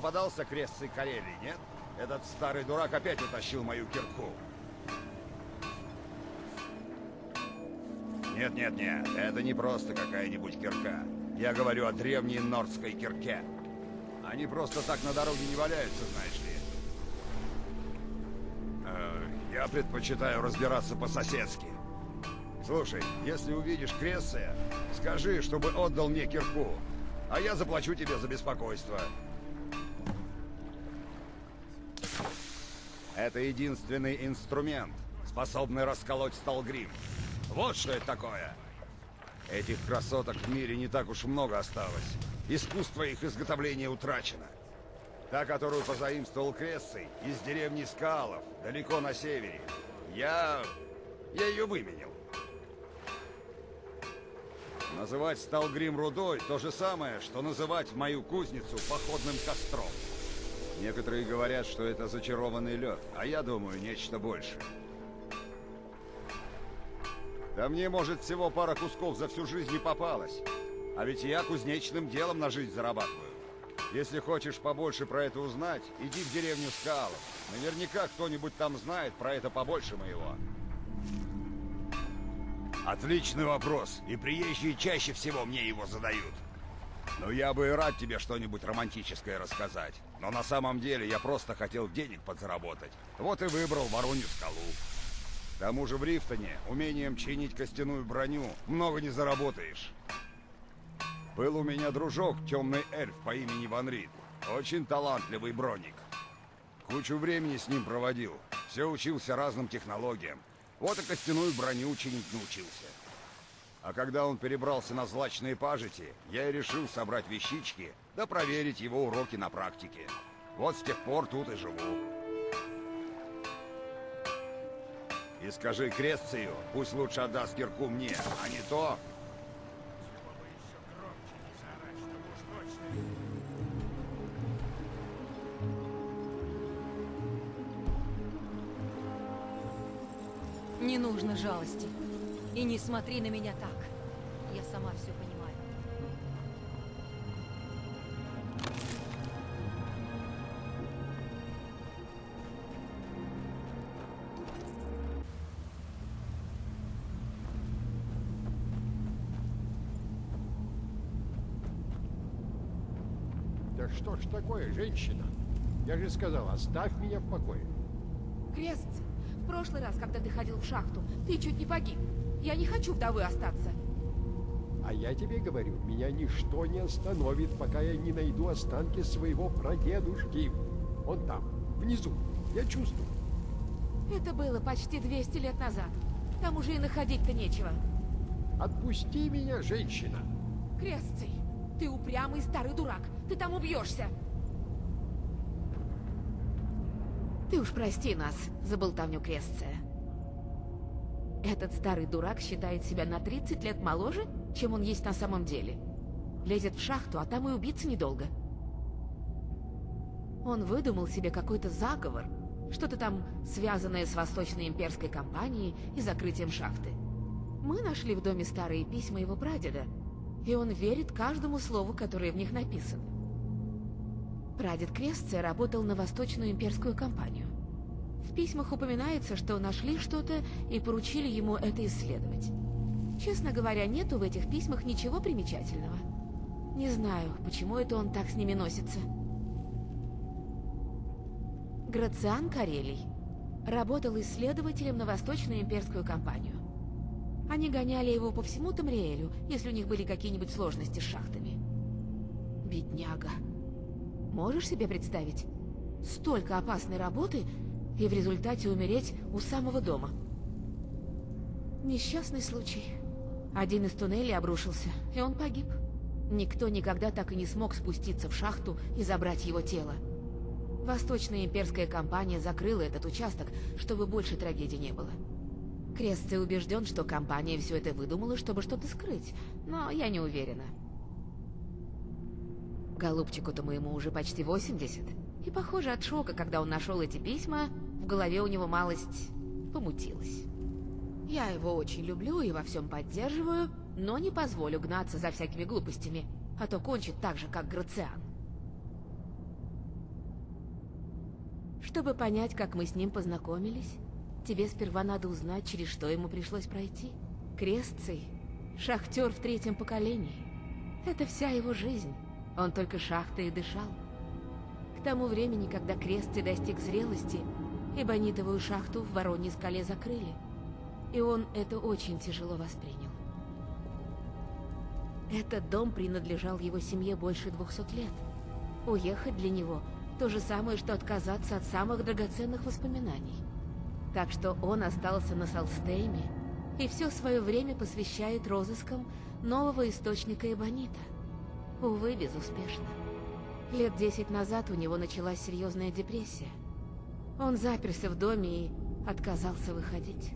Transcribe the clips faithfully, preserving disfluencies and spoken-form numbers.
попадался Кресций Карелий, нет? Этот старый дурак опять утащил мою кирку. Нет-нет-нет, это не просто какая-нибудь кирка. Я говорю о древней нордской кирке. Они просто так на дороге не валяются, знаешь ли. Э, я предпочитаю разбираться по-соседски. Слушай, если увидишь Кресция, скажи, чтобы отдал мне кирку, а я заплачу тебе за беспокойство. Это единственный инструмент, способный расколоть Сталгрим. Вот что это такое. Этих красоток в мире не так уж много осталось. Искусство их изготовления утрачено. Та, которую позаимствовал Кресций, из деревни Скалов, далеко на севере. Я... я ее выменил. Называть Сталгрим рудой — то же самое, что называть мою кузницу походным костром. Некоторые говорят, что это зачарованный лед, а я думаю, нечто большее. Да мне, может, всего пара кусков за всю жизнь не попалось. А ведь я кузнечным делом на жизнь зарабатываю. Если хочешь побольше про это узнать, иди в деревню Скалов. Наверняка кто-нибудь там знает про это побольше моего. Отличный вопрос, и приезжие чаще всего мне его задают. Ну, я бы и рад тебе что-нибудь романтическое рассказать. Но на самом деле я просто хотел денег подзаработать. Вот и выбрал Воронью скалу. К тому же в Рифтоне умением чинить костяную броню много не заработаешь. Был у меня дружок, темный эльф по имени Ван Рид. Очень талантливый броник. Кучу времени с ним проводил. Все учился разным технологиям. Вот и костяную броню чинить научился. А когда он перебрался на злачные пажити, я и решил собрать вещички, да проверить его уроки на практике. Вот с тех пор тут и живу. И скажи Кресцию, пусть лучше отдаст кирку мне, а не то... Не нужно жалости. И не смотри на меня так. Я сама все понимаю. Да что ж такое, женщина? Я же сказал, оставь меня в покое. Крест, в прошлый раз, когда ты ходил в шахту, ты чуть не погиб. Я не хочу вдовой остаться. А я тебе говорю, меня ничто не остановит, пока я не найду останки своего прадедушки. Он там, внизу, я чувствую. Это было почти двести лет назад. Там уже и находить-то нечего. Отпусти меня, женщина. Крестций, ты упрямый старый дурак. Ты там убьешься. Ты уж прости нас за болтовню Крестция. Этот старый дурак считает себя на тридцать лет моложе, чем он есть на самом деле. Лезет в шахту, а там и убиться недолго. Он выдумал себе какой-то заговор, что-то там связанное с Восточной имперской компанией и закрытием шахты. Мы нашли в доме старые письма его прадеда, и он верит каждому слову, которое в них написано. Прадед Крестция работал на Восточную имперскую компанию. В письмах упоминается, что нашли что-то и поручили ему это исследовать. Честно говоря, нету в этих письмах ничего примечательного. Не знаю, почему это он так с ними носится. Грациан Карелий работал исследователем на Восточную имперскую компанию. Они гоняли его по всему Тамриэлю, если у них были какие-нибудь сложности с шахтами. Бедняга. Можешь себе представить? Столько опасной работы... и в результате умереть у самого дома. Несчастный случай. Один из туннелей обрушился, и он погиб. Никто никогда так и не смог спуститься в шахту и забрать его тело. Восточная имперская компания закрыла этот участок, чтобы больше трагедий не было. Крестций убежден, что компания все это выдумала, чтобы что-то скрыть, но я не уверена. Голубчику-то моему уже почти восемьдесят, и, похоже, от шока, когда он нашел эти письма, в голове у него малость помутилась. Я его очень люблю и во всем поддерживаю, но не позволю гнаться за всякими глупостями, а то кончит так же, как Грациан. Чтобы понять, как мы с ним познакомились, тебе сперва надо узнать, через что ему пришлось пройти. Крестций — шахтер в третьем поколении. Это вся его жизнь. Он только шахтой и дышал. К тому времени, когда Крестций достиг зрелости, эбонитовую шахту в Вороньей скале закрыли. И он это очень тяжело воспринял. Этот дом принадлежал его семье больше двухсот лет. Уехать для него — то же самое, что отказаться от самых драгоценных воспоминаний. Так что он остался на Салстейме и все свое время посвящает розыскам нового источника эбонита. Увы, безуспешно. Лет десять назад у него началась серьезная депрессия. Он заперся в доме и отказался выходить.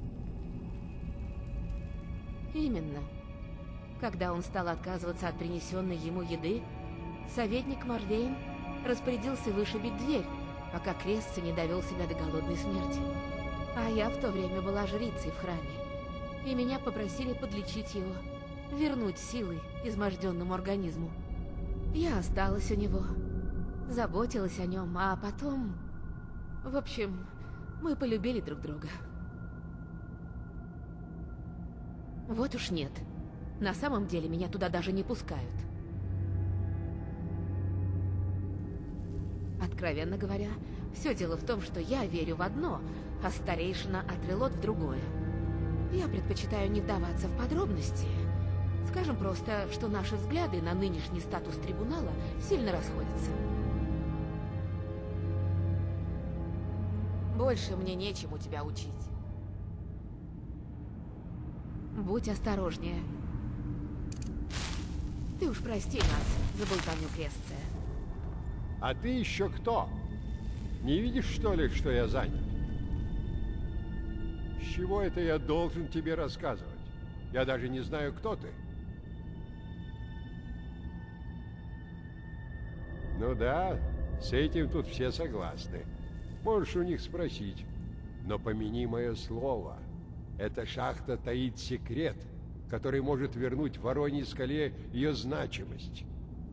Именно. Когда он стал отказываться от принесенной ему еды, советник Мордейн распорядился вышибить дверь, пока Крестций не довел себя до голодной смерти. А я в то время была жрицей в храме, и меня попросили подлечить его, вернуть силы изможденному организму. Я осталась у него, заботилась о нем, а потом... В общем, мы полюбили друг друга. Вот уж нет. На самом деле меня туда даже не пускают. Откровенно говоря, все дело в том, что я верю в одно, а старейшина Атрелот в другое. Я предпочитаю не вдаваться в подробности. Скажем просто, что наши взгляды на нынешний статус трибунала сильно расходятся. Больше мне нечему тебя учить. Будь осторожнее. Ты уж прости нас за болтовню Крестция. А ты еще кто? Не видишь, что ли, что я занят? С чего это я должен тебе рассказывать? Я даже не знаю, кто ты. Ну да, с этим тут все согласны. Можешь у них спросить. Но помяни мое слово. Эта шахта таит секрет, который может вернуть Вороньей скале ее значимость.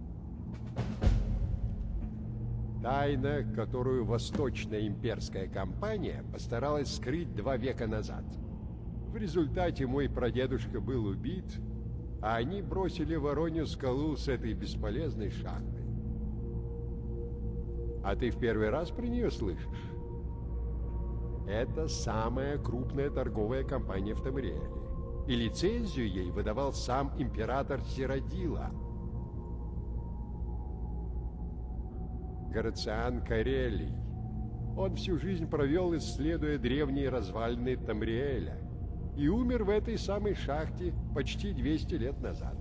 Тайна, которую Восточная имперская компания постаралась скрыть два века назад. В результате мой прадедушка был убит, а они бросили Воронью скалу с этой бесполезной шахтой. А ты в первый раз про нее слышишь? Это самая крупная торговая компания в Тамриэле. И лицензию ей выдавал сам император Сиродила. Грациан Карелий. Он всю жизнь провел, исследуя древние развалины Тамриэля, и умер в этой самой шахте почти двести лет назад.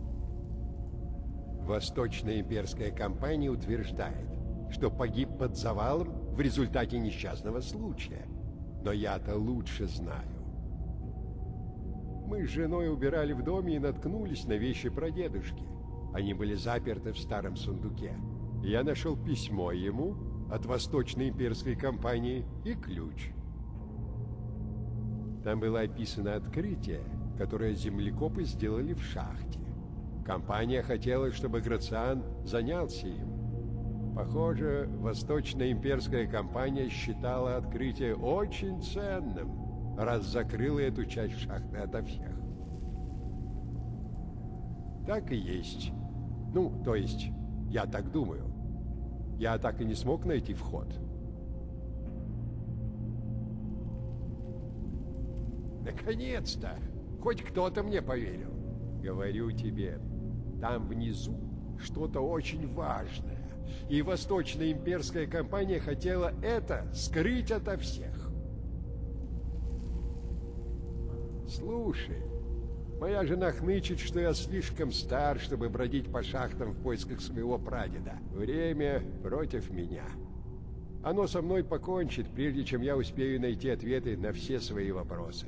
Восточная имперская компания утверждает, что погиб под завалом в результате несчастного случая. Но я-то лучше знаю. Мы с женой убирали в доме и наткнулись на вещи прадедушки. Они были заперты в старом сундуке. Я нашел письмо ему от Восточной имперской компании и ключ. Там было описано открытие, которое землекопы сделали в шахте. Компания хотела, чтобы Грациан занялся им. Похоже, Восточная имперская компания считала открытие очень ценным, раз закрыла эту часть шахты ото всех. Так и есть. Ну, то есть, я так думаю. Я так и не смог найти вход. Наконец-то! Хоть кто-то мне поверил. Говорю тебе, там внизу что-то очень важное. И Восточная имперская компания хотела это скрыть ото всех. Слушай, моя жена хнычет, что я слишком стар, чтобы бродить по шахтам в поисках своего прадеда. Время против меня. Оно со мной покончит, прежде чем я успею найти ответы на все свои вопросы.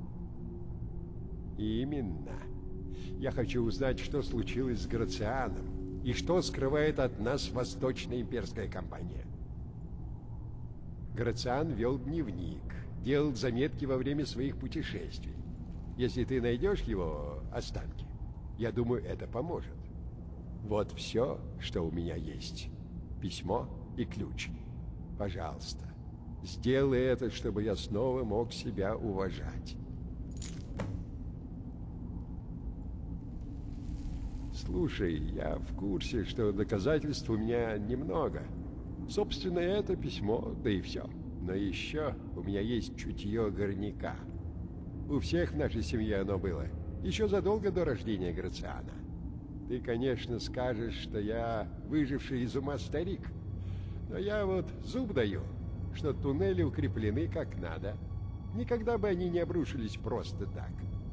Именно. Я хочу узнать, что случилось с Грацианом. И что скрывает от нас Восточная имперская компания? Грациан вел дневник, делал заметки во время своих путешествий. Если ты найдешь его останки, я думаю, это поможет. Вот все, что у меня есть. Письмо и ключ. Пожалуйста, Сделай это, чтобы я снова мог себя уважать. Слушай, я в курсе, что доказательств у меня немного. Собственно, это письмо, да и все. Но еще у меня есть чутье горняка. У всех в нашей семье оно было. Еще задолго до рождения Грациана. Ты, конечно, скажешь, что я выживший из ума старик. Но я вот зуб даю, что туннели укреплены как надо. Никогда бы они не обрушились просто так.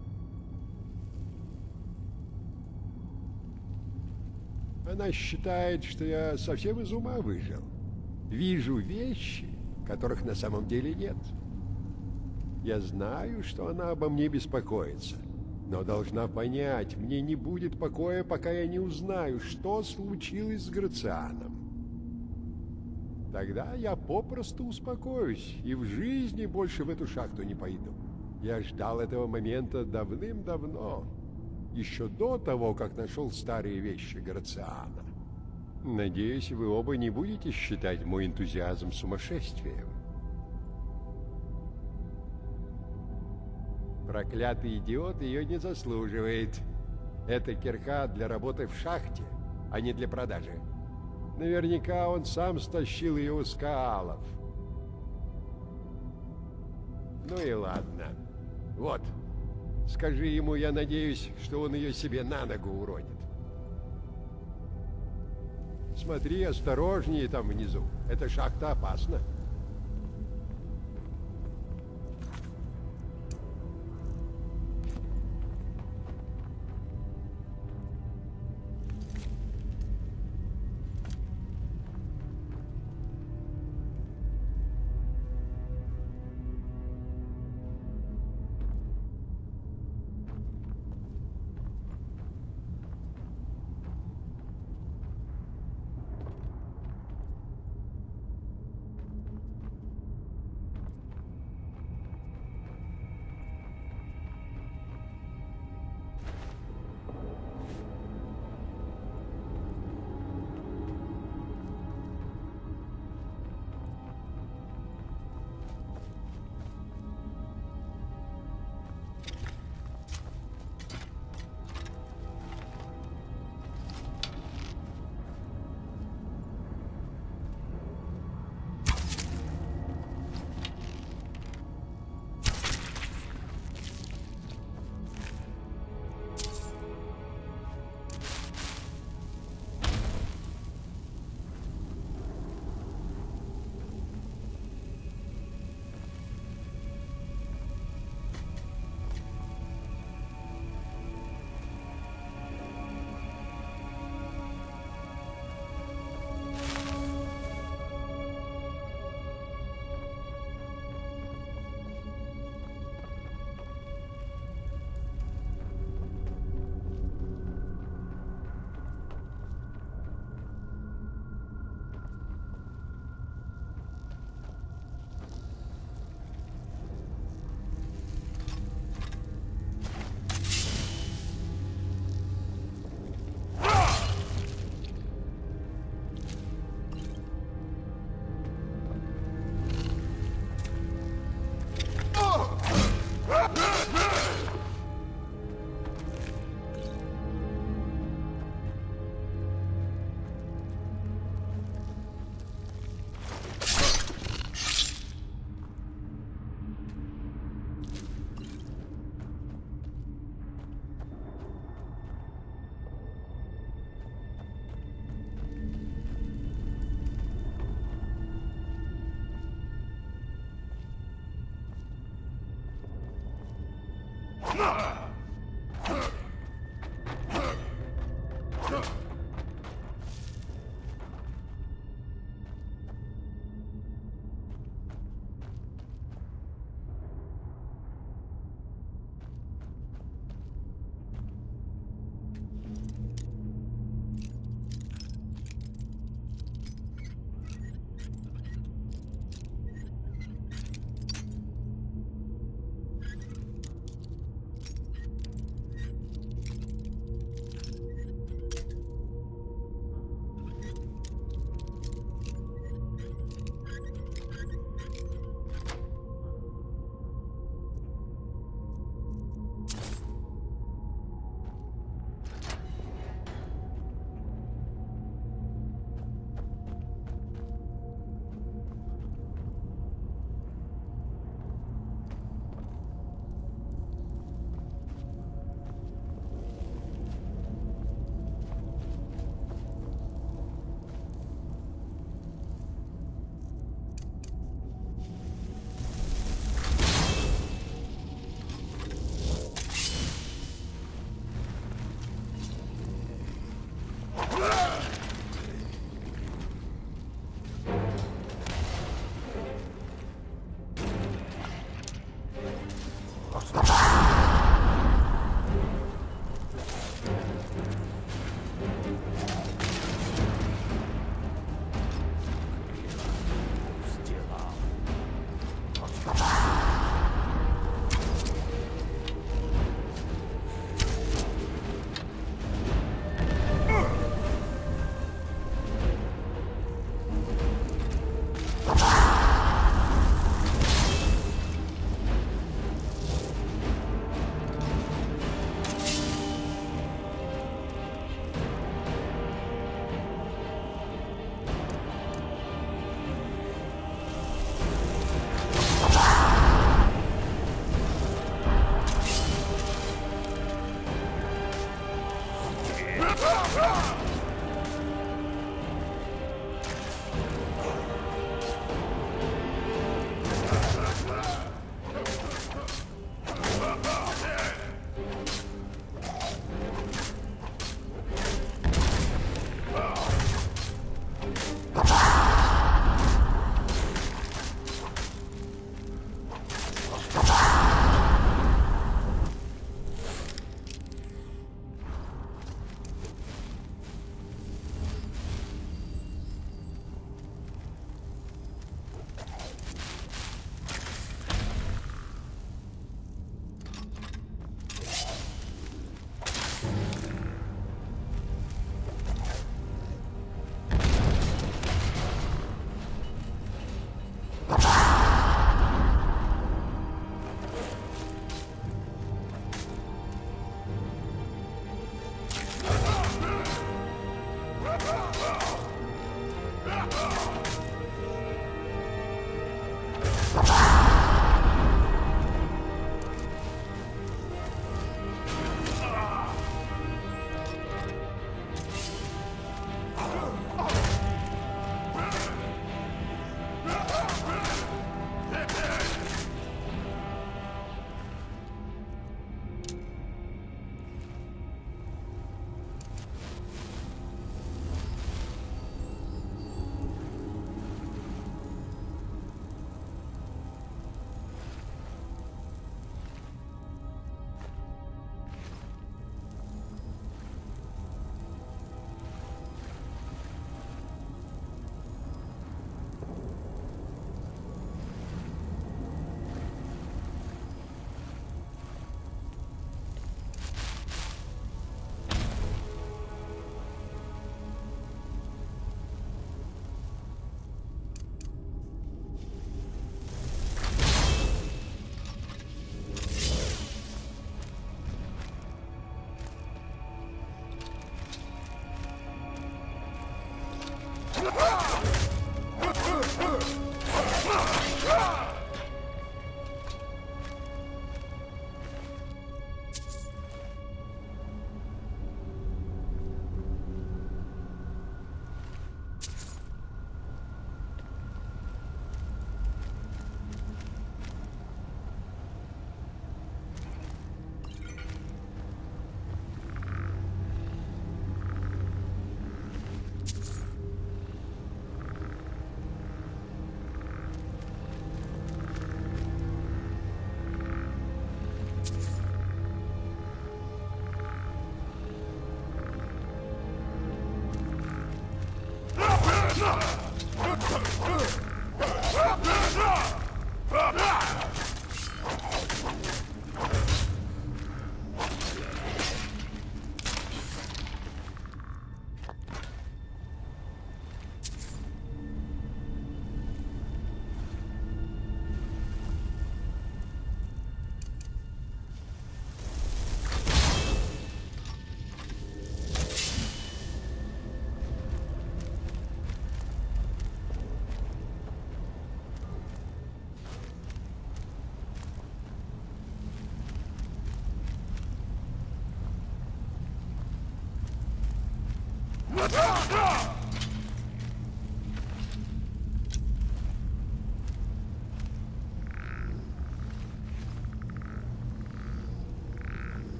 Она считает, что я совсем из ума выжил. Вижу вещи, которых на самом деле нет. Я знаю, что она обо мне беспокоится. Но должна понять, мне не будет покоя, пока я не узнаю, что случилось с Грацианом. Тогда я попросту успокоюсь и в жизни больше в эту шахту не пойду. Я ждал этого момента давным-давно. Еще до того, как нашел старые вещи Грациана. Надеюсь, вы оба не будете считать мой энтузиазм сумасшествием. Проклятый идиот ее не заслуживает. Это кирка для работы в шахте, а не для продажи. Наверняка он сам стащил ее у скаалов. Ну и ладно. Вот. Скажи ему, я надеюсь, что он ее себе на ногу уронит. Смотри, осторожнее там внизу. Эта шахта опасна.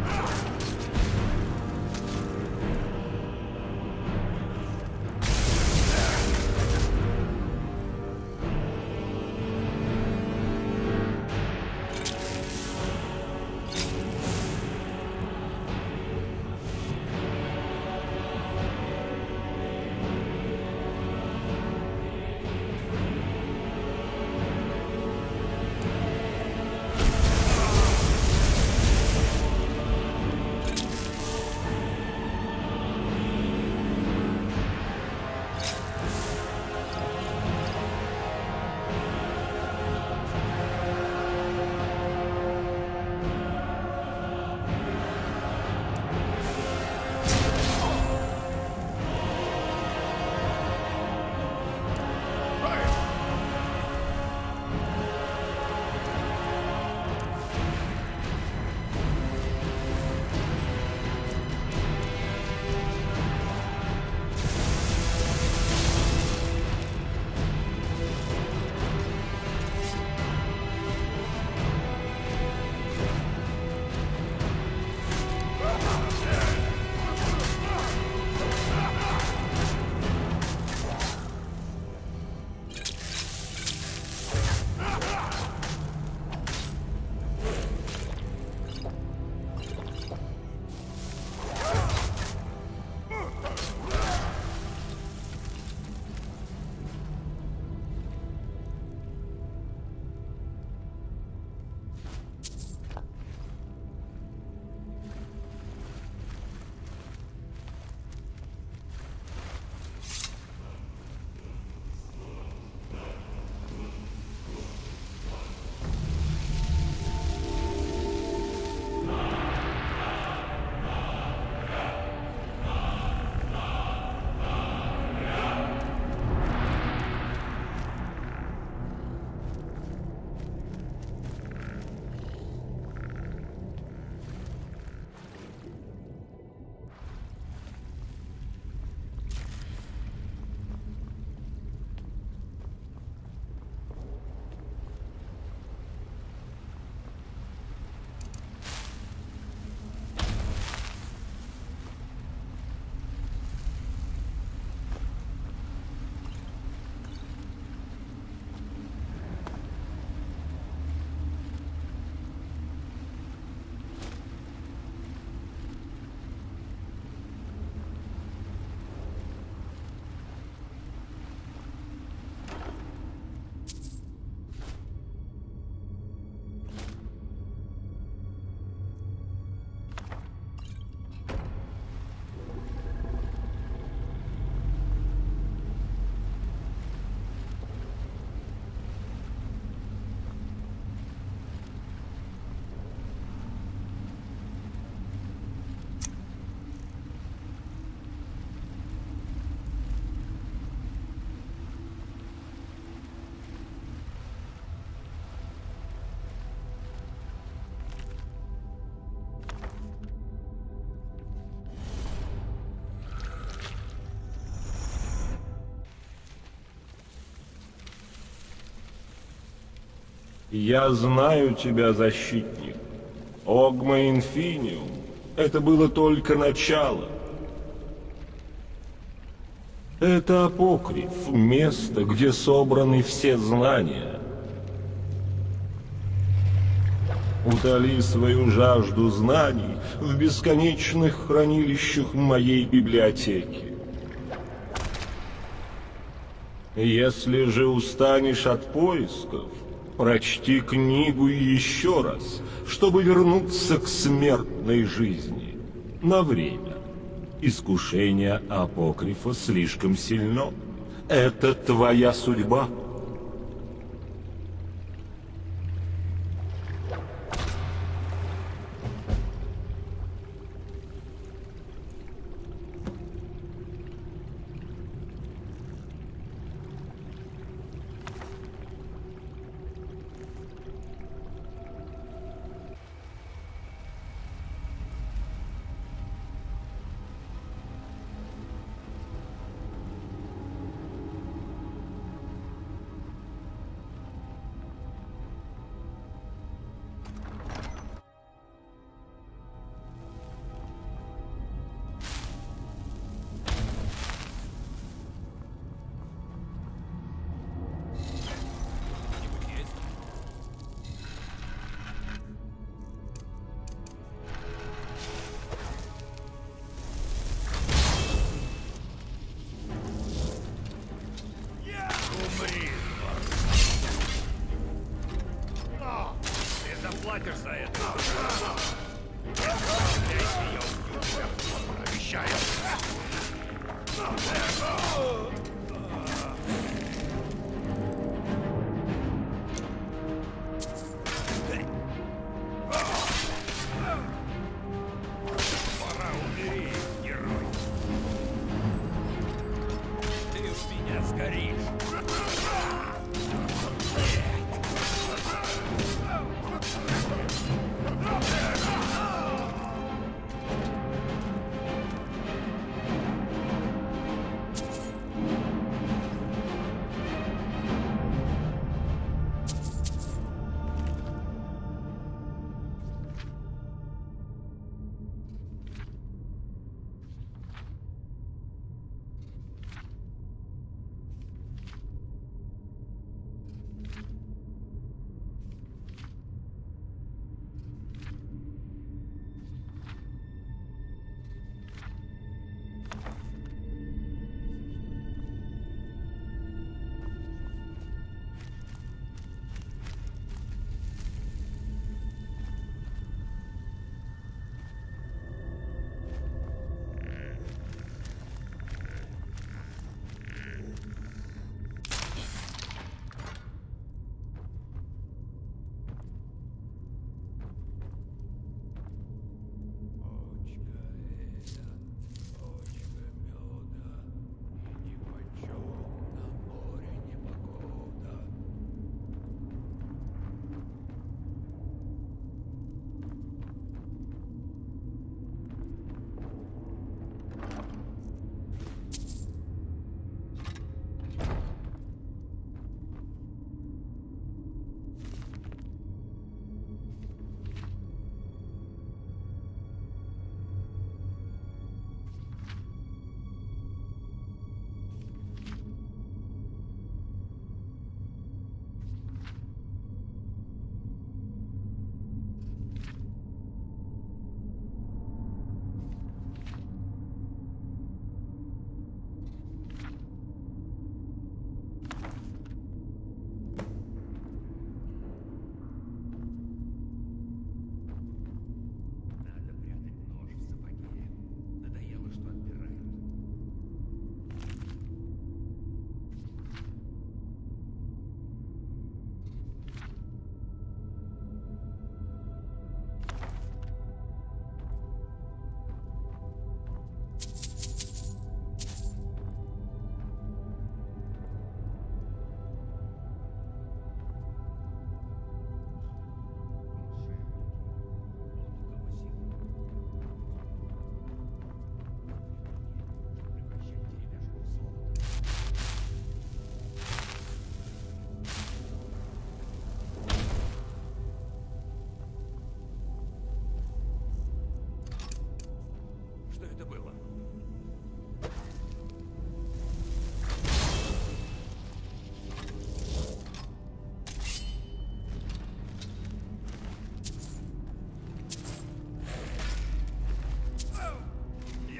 Я знаю тебя, защитник. Огма Инфиниум — это было только начало. Это апокриф, место, где собраны все знания. Утоли свою жажду знаний в бесконечных хранилищах моей библиотеки. Если же устанешь от поисков, прочти книгу еще раз, чтобы вернуться к смертной жизни. На время. Искушение апокрифа слишком сильно. Это твоя судьба.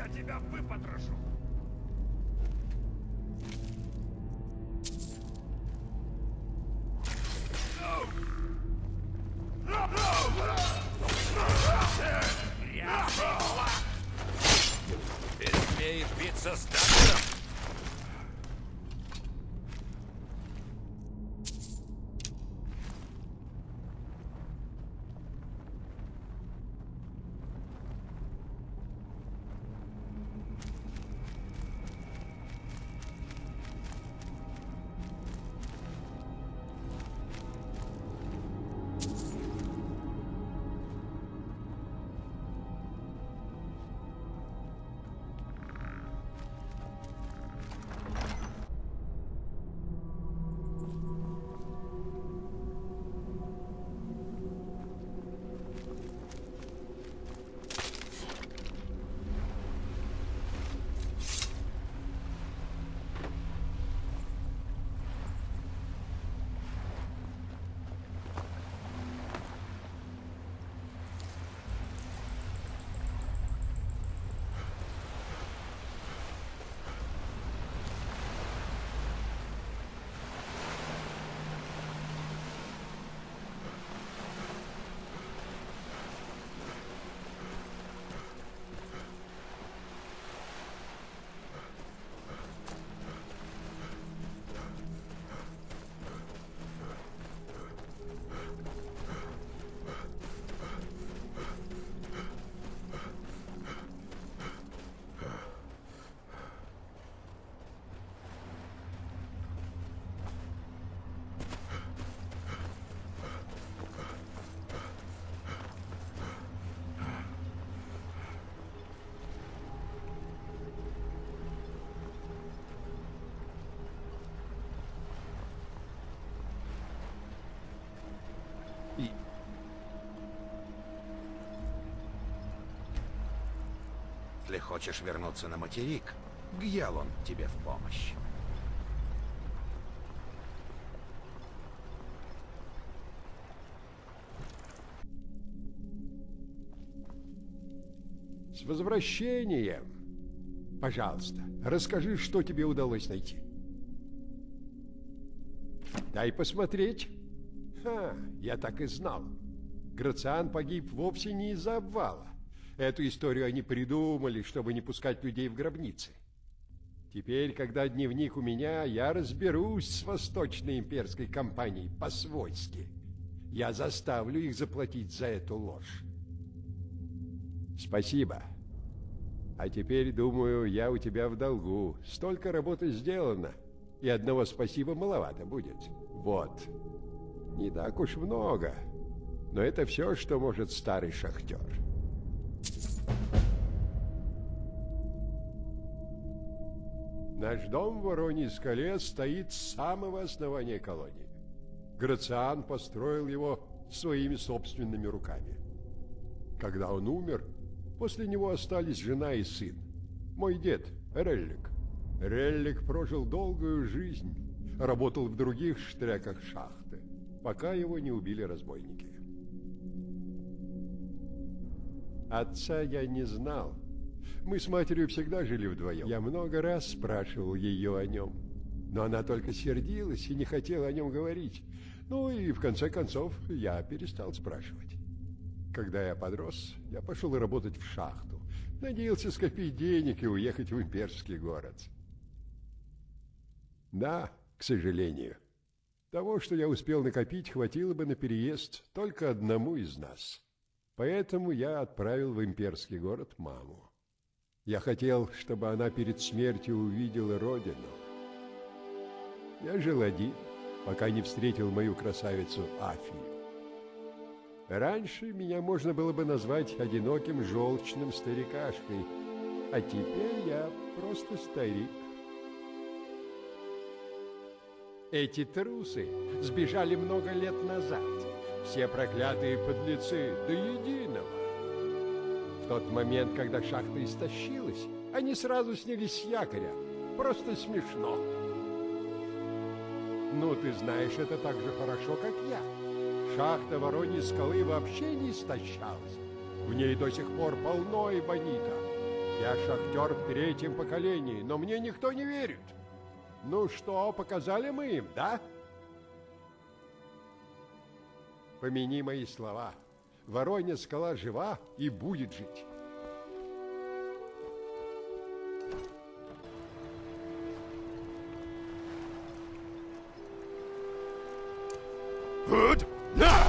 я тебя выпотрошу! Ты смеешь биться с Даггером? Если хочешь вернуться на материк, Гьялон тебе в помощь. С возвращением! Пожалуйста, расскажи, что тебе удалось найти. Дай посмотреть. Ха, я так и знал. Грациан погиб вовсе не из-за обвала. Эту историю они придумали, чтобы не пускать людей в гробницы. Теперь, когда дневник у меня, я разберусь с Восточной имперской компанией по-свойски. Я заставлю их заплатить за эту ложь. Спасибо. А теперь, думаю, я у тебя в долгу. Столько работы сделано, и одного спасибо маловато будет. Вот. Не так уж много, но это все, что может старый шахтер. Наш дом в Вороньей скале стоит с самого основания колонии. Грациан построил его своими собственными руками. Когда он умер, после него остались жена и сын. Мой дед, Реллик. Реллик прожил долгую жизнь, работал в других штреках шахты, пока его не убили разбойники. Отца я не знал. Мы с матерью всегда жили вдвоем. Я много раз спрашивал ее о нем, но она только сердилась и не хотела о нем говорить. Ну и в конце концов я перестал спрашивать. Когда я подрос, я пошел работать в шахту. Надеялся скопить денег и уехать в имперский город. Да, к сожалению. Того, что я успел накопить, хватило бы на переезд только одному из нас. Поэтому я отправил в имперский город маму. Я хотел, чтобы она перед смертью увидела родину. Я жил один, пока не встретил мою красавицу Афию. Раньше меня можно было бы назвать одиноким желчным старикашкой, а теперь я просто старик. Эти трусы сбежали много лет назад. Все проклятые подлецы до единого. В тот момент, когда шахта истощилась, они сразу снялись с якоря. Просто смешно. Ну, ты знаешь это так же хорошо, как я. Шахта Вороньей скалы вообще не истощалась. В ней до сих пор полно эбонита. Я шахтер в третьем поколении, но мне никто не верит. Ну что, показали мы им, да? Помяни мои слова. Воронья скала жива и будет жить. Вот! На!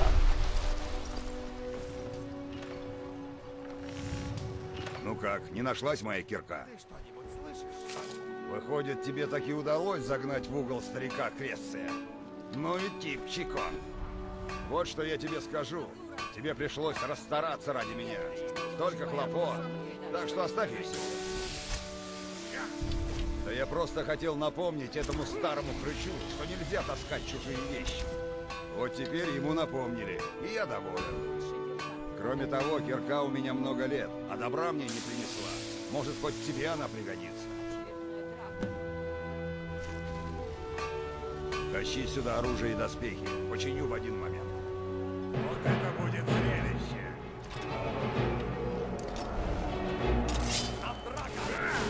Ну как, не нашлась моя кирка? Ты что-нибудь слышишь? Выходит, тебе таки удалось загнать в угол старика Кресция. Ну и типчик он. Вот что я тебе скажу. Тебе пришлось расстараться ради меня. Столько хлопот. Так что оставь ее себе. Да я просто хотел напомнить этому старому хрычу, что нельзя таскать чужие вещи. Вот теперь ему напомнили, и я доволен. Кроме того, кирка у меня много лет, а добра мне не принесла. Может, хоть тебе она пригодится. Тащи сюда оружие и доспехи. Починю в один момент. Вот это будет зрелище. Там драка.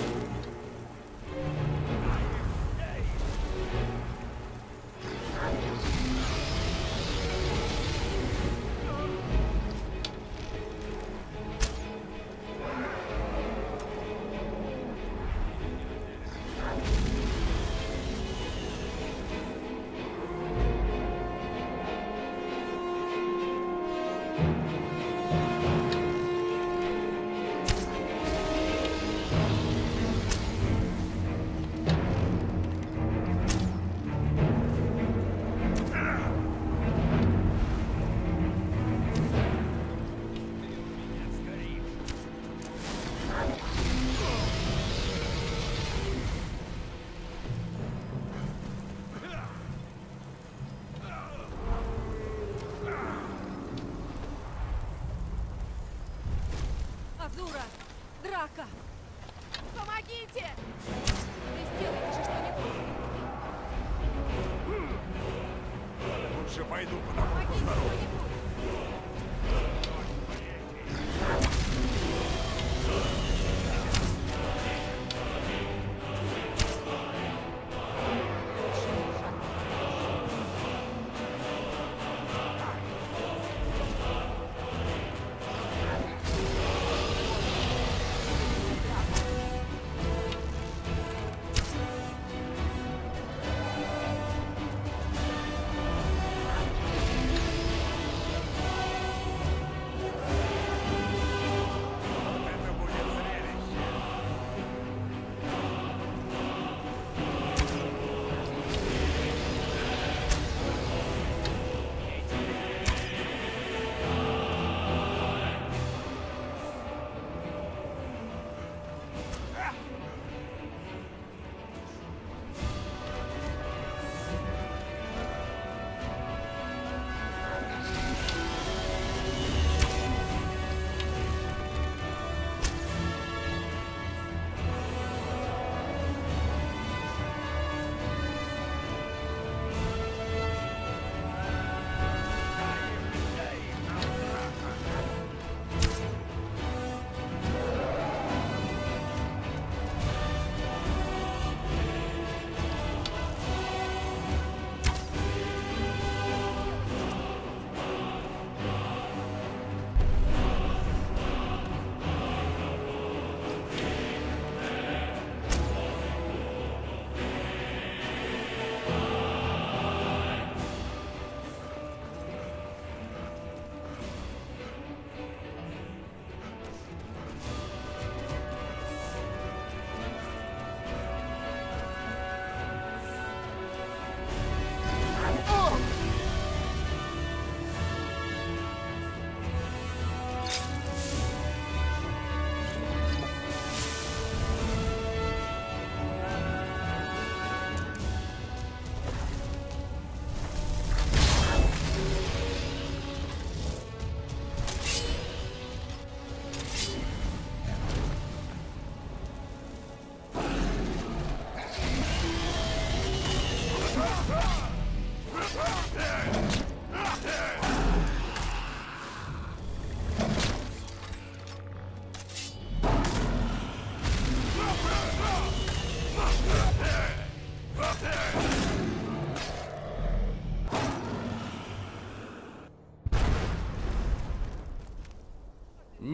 Азура! Драка! Помогите! Вы сделайте же что-нибудь! Лучше пойду по дороге. Помогите кто-нибудь!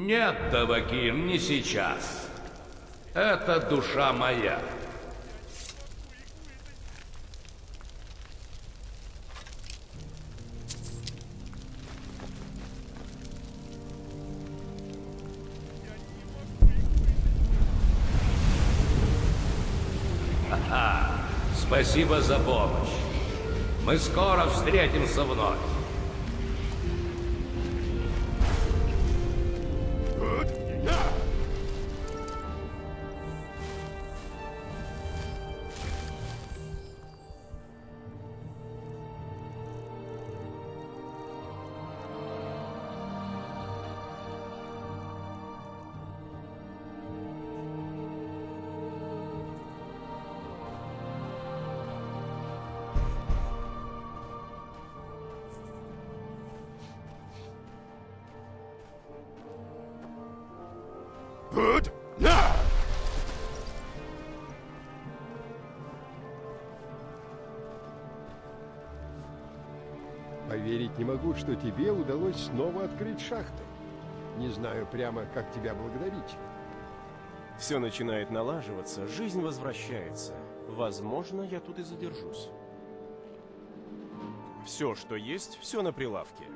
Нет, Таваким, не сейчас. Это душа моя. Ха-ха. Спасибо за помощь. Мы скоро встретимся вновь. Поверить не могу, что тебе удалось снова открыть шахты. Не знаю прямо, как тебя благодарить. Все начинает налаживаться, жизнь возвращается. Возможно, я тут и задержусь. Все, что есть, все на прилавке.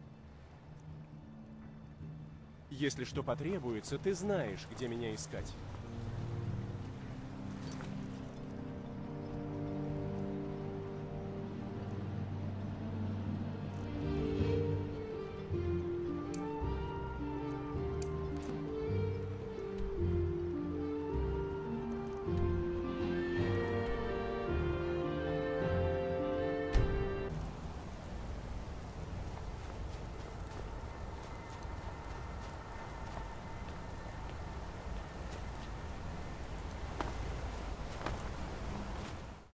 Если что потребуется, ты знаешь, где меня искать.